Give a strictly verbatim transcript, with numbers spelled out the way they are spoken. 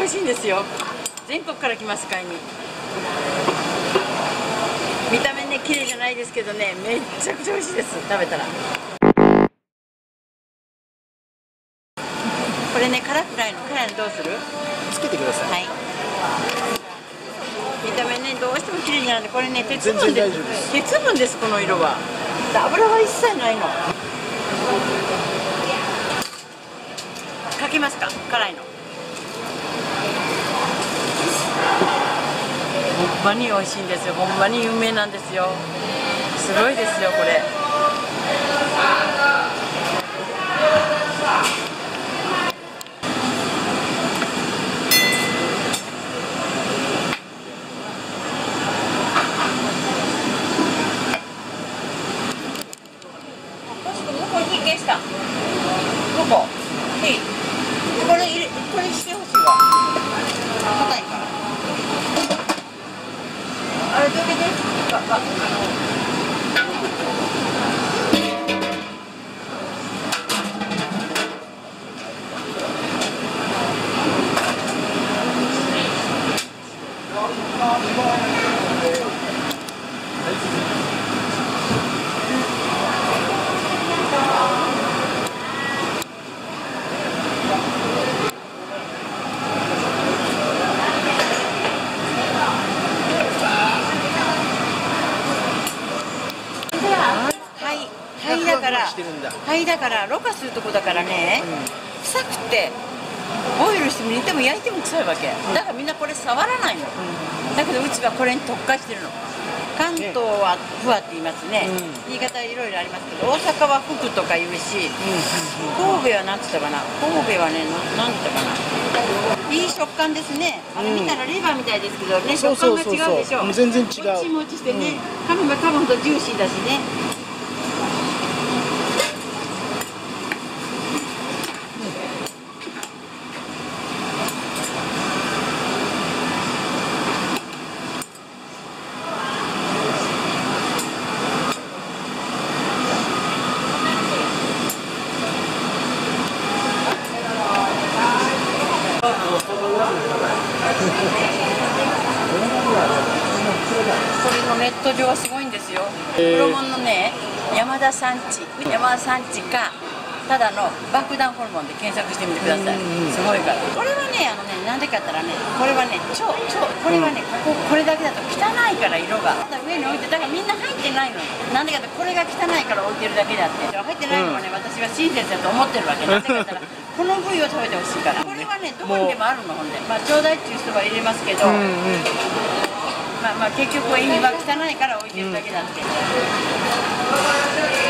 美味しいんですよ。全国から来ます、買いに。見た目ね綺麗じゃないですけどね、めっちゃくちゃ美味しいです、食べたら。これね、辛くないの。辛いのどうする？ つけてください。 はい。見た目ね、どうしても綺麗になるんで、これね、鉄分です。鉄分です、この色は。油は一切ないの。かけますか、辛いの。ほんまに美味しいんですよ。ほんまに有名なんですよ。すごいですよ、これ。どこ？いい。これ入れ、これしてほしいわ。硬いから。あれどけで？あ、あ。肺だから、肺だからろ過するとこだからね、うん、臭くてボイルしても煮ても焼いても臭いわけ、だからみんなこれ触らないの、うん、だけどうちはこれに特化してるの。関東はふわって言いますね、うん、言い方いろいろありますけど、大阪はふくとか言うし、うん、神戸は何て言ったかな、神戸はね、何て言ったかな、いい食感ですね。あれ見たらレバーみたいですけどね、食感が違うでしょ。 全然違う。 もちもちしてね、噛めば噛むほどジューシーだしね。これのネット上はすごいんですよ。黒門のね、山田産地、山田産地かただの爆弾ホルモンで検索してみてください。すごいから。これはね、あのね、なんでかって言ったらね、これはね、超超これはね、こここれだけだと汚いから色が。上に置いて、だからみんな入ってないの。なんでかってこれが汚いから置いてるだけであって、入ってないのはね、私は親切だと思ってるわけ。なんでかって言ったら。この部位を食べてほしいから。これはね、どこにでもあるの、ほんで。まあ、ちょうだいっていう人は入れますけど、うんうん、まあまあ、結局は意味は汚いから置いてるだけだって。うん